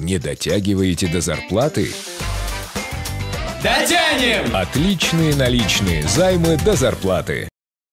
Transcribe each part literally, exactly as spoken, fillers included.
Не дотягиваете до зарплаты? Дотянем! Отличные наличные займы до зарплаты.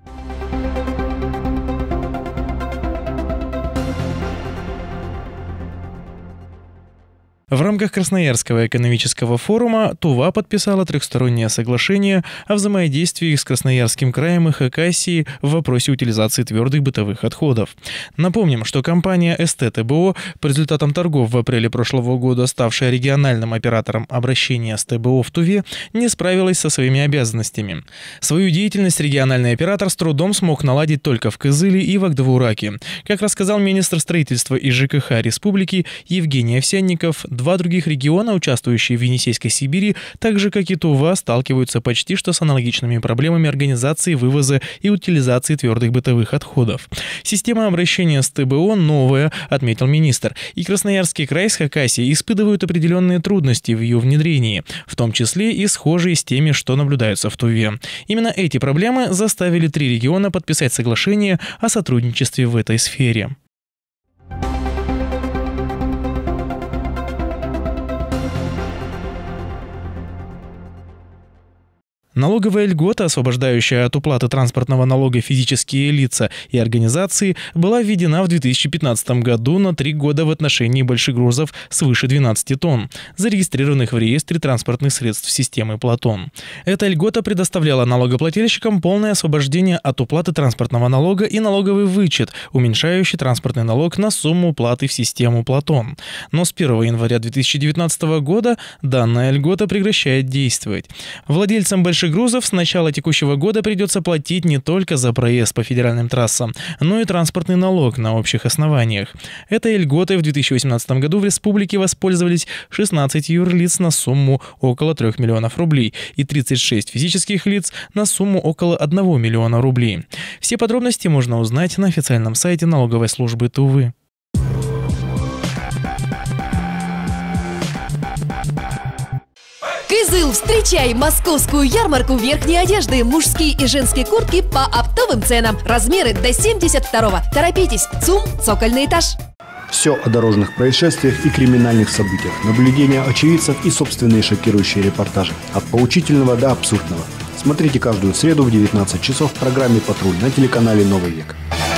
В рамках Красноярского экономического форума Тува подписала трехстороннее соглашение о взаимодействии с Красноярским краем и Хакасией в вопросе утилизации твердых бытовых отходов. Напомним, что компания эс тэ тэ бэ о, по результатам торгов в апреле прошлого года ставшая региональным оператором обращения с тэ бэ о в Туве, не справилась со своими обязанностями. Свою деятельность региональный оператор с трудом смог наладить только в Кызыле и в Агдавураке. Как рассказал министр строительства и жэ ка ха республики Евгений Овсянников, два других региона, участвующие в Енисейской Сибири, так же как и Тува, сталкиваются почти что с аналогичными проблемами организации вывоза и утилизации твердых бытовых отходов. Система обращения с тэ бэ о новая, отметил министр, и Красноярский край с Хакасией испытывают определенные трудности в ее внедрении, в том числе и схожие с теми, что наблюдаются в Туве. Именно эти проблемы заставили три региона подписать соглашение о сотрудничестве в этой сфере. Налоговая льгота, освобождающая от уплаты транспортного налога физические лица и организации, была введена в две тысячи пятнадцатом году на три года в отношении большегрузов свыше двенадцати тонн, зарегистрированных в реестре транспортных средств системы Платон. Эта льгота предоставляла налогоплательщикам полное освобождение от уплаты транспортного налога и налоговый вычет, уменьшающий транспортный налог на сумму уплаты в систему Платон. Но с первого января две тысячи девятнадцатого года данная льгота прекращает действовать. Владельцам больших грузов с начала текущего года придется платить не только за проезд по федеральным трассам, но и транспортный налог на общих основаниях. Этой льготой в две тысячи восемнадцатом году в республике воспользовались шестнадцать юрлиц на сумму около трёх миллионов рублей и тридцать шесть физических лиц на сумму около одного миллиона рублей. Все подробности можно узнать на официальном сайте налоговой службы Тувы. Кызыл, встречай московскую ярмарку верхней одежды, мужские и женские куртки по оптовым ценам. Размеры до семьдесят второго. Торопитесь, ЦУМ, цокольный этаж. Все о дорожных происшествиях и криминальных событиях, наблюдения очевидцев и собственные шокирующие репортажи. От поучительного до абсурдного. Смотрите каждую среду в девятнадцать часов в программе «Патруль» на телеканале «Новый век».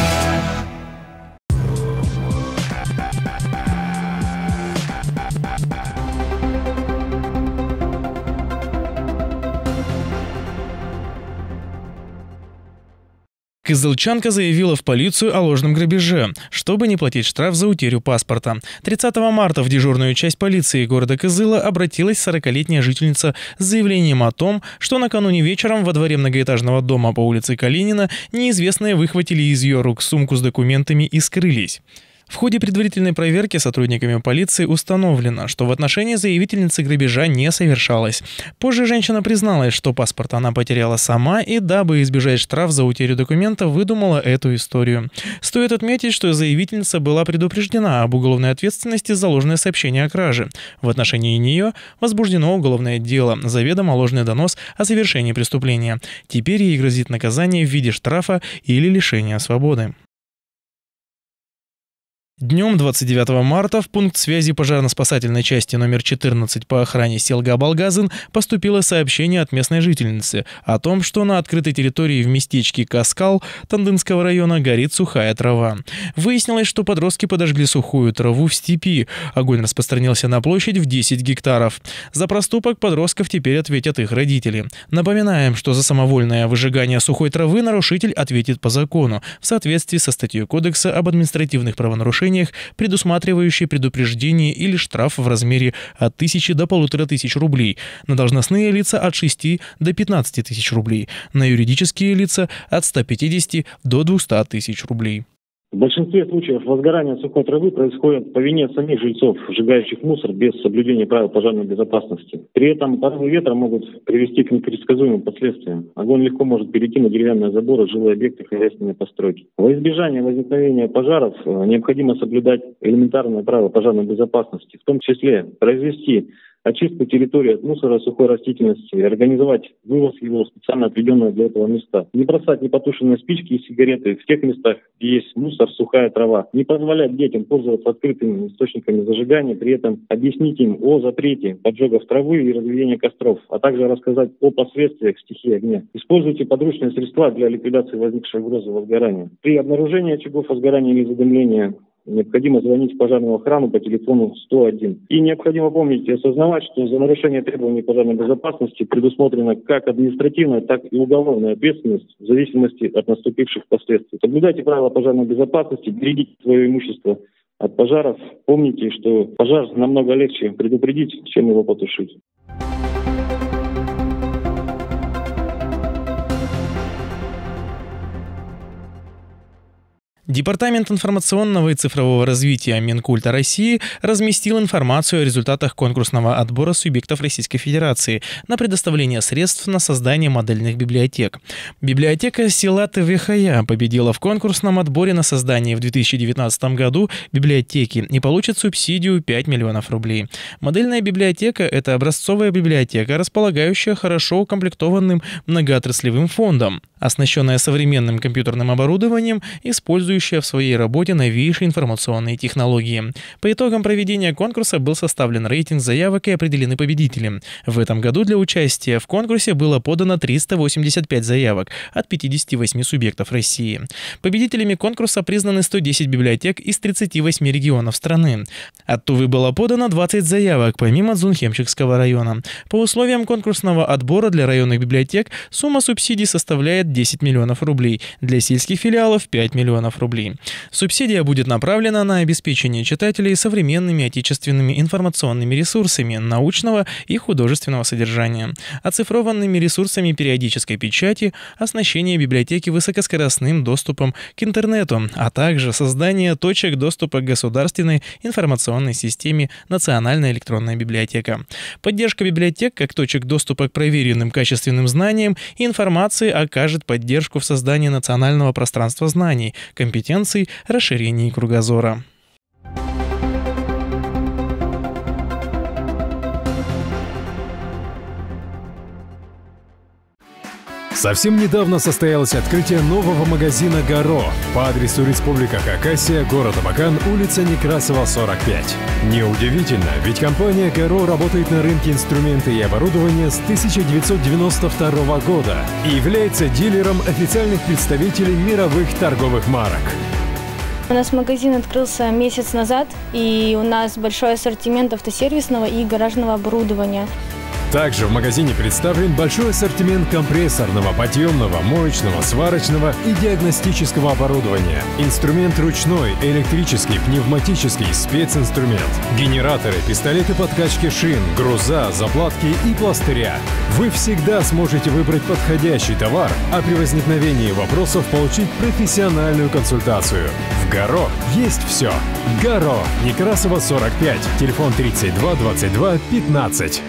Кызылчанка заявила в полицию о ложном грабеже, чтобы не платить штраф за утерю паспорта. тридцатого марта в дежурную часть полиции города Кызыла обратилась сорокалетняя жительница с заявлением о том, что накануне вечером во дворе многоэтажного дома по улице Калинина неизвестные выхватили из ее рук сумку с документами и скрылись. В ходе предварительной проверки сотрудниками полиции установлено, что в отношении заявительницы грабежа не совершалось. Позже женщина призналась, что паспорт она потеряла сама и, дабы избежать штраф за утерю документа, выдумала эту историю. Стоит отметить, что заявительница была предупреждена об уголовной ответственности за ложное сообщение о краже. В отношении нее возбуждено уголовное дело, заведомо ложный донос о совершении преступления. Теперь ей грозит наказание в виде штрафа или лишения свободы. Днем двадцать девятого марта в пункт связи пожарно-спасательной части номер четырнадцать по охране Селга-Балгазин поступило сообщение от местной жительницы о том, что на открытой территории в местечке Каскал Тандынского района горит сухая трава. Выяснилось, что подростки подожгли сухую траву в степи. Огонь распространился на площадь в десять гектаров. За проступок подростков теперь ответят их родители. Напоминаем, что за самовольное выжигание сухой травы нарушитель ответит по закону в соответствии со статьей Кодекса об административных правонарушениях, предусматривающие предупреждение или штраф в размере от тысячи до полутора тысяч рублей, на должностные лица от шести до пятнадцати тысяч рублей, на юридические лица от ста пятидесяти до двухсот тысяч рублей. В большинстве случаев возгорание сухой травы происходит по вине самих жильцов, сжигающих мусор без соблюдения правил пожарной безопасности. При этом порывы ветра могут привести к непредсказуемым последствиям. Огонь легко может перейти на деревянные заборы, жилые объекты, хозяйственные постройки. Во избежание возникновения пожаров необходимо соблюдать элементарные правила пожарной безопасности, в том числе произвести очистку территории от мусора, сухой растительности, организовать вывоз его в специально отведенные для этого места. Не бросать непотушенные спички и сигареты в тех местах, где есть мусор, сухая трава. Не позволять детям пользоваться открытыми источниками зажигания, при этом объяснить им о запрете поджогов травы и разведения костров, а также рассказать о последствиях стихии огня. Используйте подручные средства для ликвидации возникшей угрозы возгорания. При обнаружении очагов возгорания или задымления необходимо звонить в пожарную охрану по телефону сто один. И необходимо помнить и осознавать, что за нарушение требований пожарной безопасности предусмотрена как административная, так и уголовная ответственность в зависимости от наступивших последствий. Соблюдайте правила пожарной безопасности, берегите свое имущество от пожаров. Помните, что пожар намного легче предупредить, чем его потушить. Департамент информационного и цифрового развития Минкульта России разместил информацию о результатах конкурсного отбора субъектов Российской Федерации на предоставление средств на создание модельных библиотек. Библиотека села Тывихая победила в конкурсном отборе на создание в две тысячи девятнадцатом году библиотеки и получит субсидию пять миллионов рублей. Модельная библиотека – это образцовая библиотека, располагающая хорошо укомплектованным многоотраслевым фондом, оснащенная современным компьютерным оборудованием, использующая в своей работе новейшие информационные технологии. По итогам проведения конкурса был составлен рейтинг заявок и определены победители. В этом году для участия в конкурсе было подано триста восемьдесят пять заявок от пятидесяти восьми субъектов России. Победителями конкурса признаны сто десять библиотек из тридцати восьми регионов страны. От Тувы было подано двадцать заявок, помимо Дзунхемчикского района. По условиям конкурсного отбора для районных библиотек сумма субсидий составляет десять миллионов рублей, для сельских филиалов пять миллионов рублей. Субсидия будет направлена на обеспечение читателей современными отечественными информационными ресурсами научного и художественного содержания, оцифрованными ресурсами периодической печати, оснащение библиотеки высокоскоростным доступом к интернету, а также создание точек доступа к государственной информационной системе «Национальная электронная библиотека». Поддержка библиотек как точек доступа к проверенным качественным знаниям и информации окажет поддержку в создании национального пространства знаний, компетенций, расширении кругозора. Совсем недавно состоялось открытие нового магазина «Гаро» по адресу Республика Хакасия, город Абакан, улица Некрасова, сорок пять. Неудивительно, ведь компания «Гаро» работает на рынке инструменты и оборудования с тысяча девятьсот девяносто второго года и является дилером официальных представителей мировых торговых марок. У нас магазин открылся месяц назад, и у нас большой ассортимент автосервисного и гаражного оборудования. Также в магазине представлен большой ассортимент компрессорного, подъемного, моечного, сварочного и диагностического оборудования. Инструмент ручной, электрический, пневматический, специнструмент. Генераторы, пистолеты подкачки шин, груза, заплатки и пластыря. Вы всегда сможете выбрать подходящий товар, а при возникновении вопросов получить профессиональную консультацию. В «Гаро» есть все. «Гаро», Некрасова, сорок пять, телефон тридцать два двадцать два пятнадцать.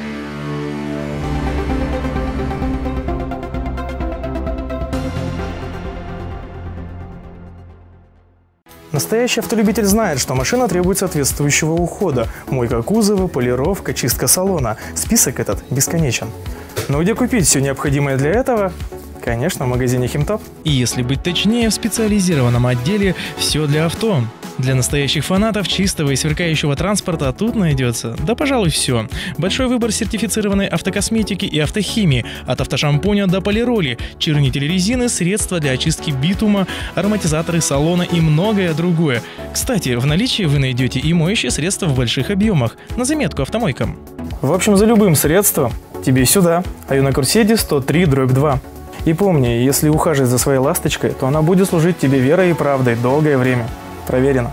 Настоящий автолюбитель знает, что машина требует соответствующего ухода. Мойка кузова, полировка, чистка салона. Список этот бесконечен. Но где купить все необходимое для этого? Конечно, в магазине «Химтоп». И если быть точнее, в специализированном отделе «Все для авто». Для настоящих фанатов чистого и сверкающего транспорта тут найдется, да, пожалуй, все. Большой выбор сертифицированной автокосметики и автохимии, от автошампуня до полироли, чернители резины, средства для очистки битума, ароматизаторы салона и многое другое. Кстати, в наличии вы найдете и моющие средства в больших объемах, на заметку автомойкам. В общем, за любым средством тебе сюда. А на Курседе сто три дробь два. И помни, если ухаживать за своей ласточкой, то она будет служить тебе верой и правдой долгое время. Проверено.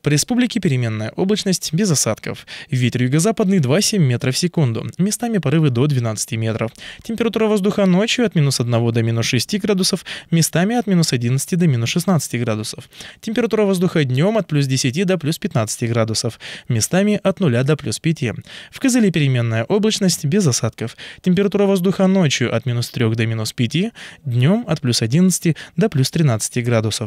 По республике переменная облачность без осадков. Ветер юго-западный два целых семь метров в секунду. Местами порывы до двенадцати метров. Температура воздуха ночью от минус одного до минус шести градусов, местами от минус одиннадцати до минус шестнадцати градусов. Температура воздуха днем от плюс десяти до плюс пятнадцати градусов, местами от нуля до плюс пяти. В Кызыле переменная облачность без осадков. Температура воздуха ночью от минус трёх до минус пяти, днем от плюс одиннадцати до плюс тринадцати градусов.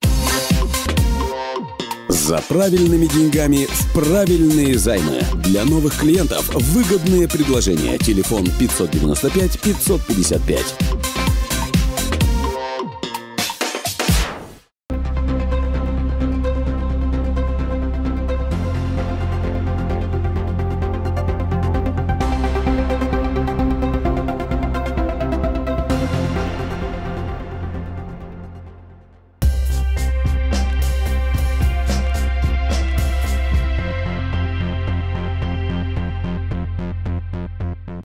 За правильными деньгами в правильные займы. Для новых клиентов выгодные предложения. Телефон пятьсот девяносто пять пятьсот пятьдесят пять.